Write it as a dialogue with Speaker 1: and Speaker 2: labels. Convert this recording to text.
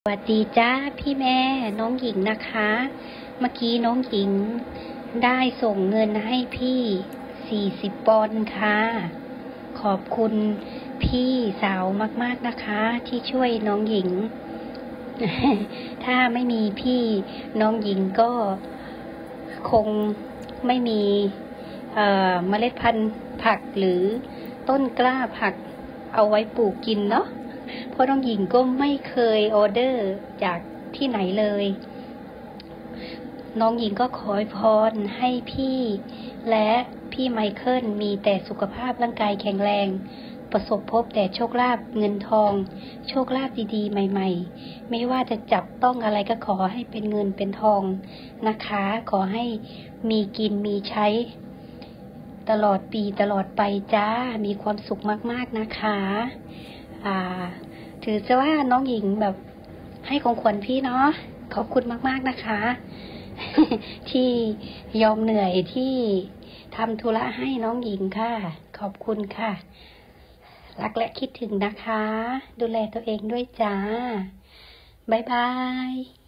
Speaker 1: สวัสดีจ้าพี่แม่น้องหญิงนะคะเมื่อกี้น้องหญิงได้ส่งเงินให้พี่40 ปอนด์ค่ะขอบคุณพี่สาวมากๆนะคะที่ช่วยน้องหญิง ถ้าไม่มีพี่น้องหญิงก็คงไม่มีเมล็ดพันธุ์ผักหรือต้นกล้าผักเอาไว้ปลูกกินเนาะเพราะน้องหญิงก็ไม่เคยออเดอร์จากที่ไหนเลยน้องหญิงก็ขอพรให้พี่และพี่ไมเคิลมีแต่สุขภาพร่างกายแข็งแรงประสบพบแต่โชคลาภเงินทองโชคลาภดีๆใหม่ๆไม่ว่าจะจับต้องอะไรก็ขอให้เป็นเงินเป็นทองนะคะขอให้มีกินมีใช้ตลอดปีตลอดไปจ้ามีความสุขมากๆนะคะถือจะว่าน้องหญิงแบบให้ของขวัญพี่เนาะขอบคุณมากๆนะคะ ที่ยอมเหนื่อยที่ทำธุระให้น้องหญิงค่ะขอบคุณค่ะรักและคิดถึงนะคะดูแลตัวเองด้วยจ้าบ๊ายบาย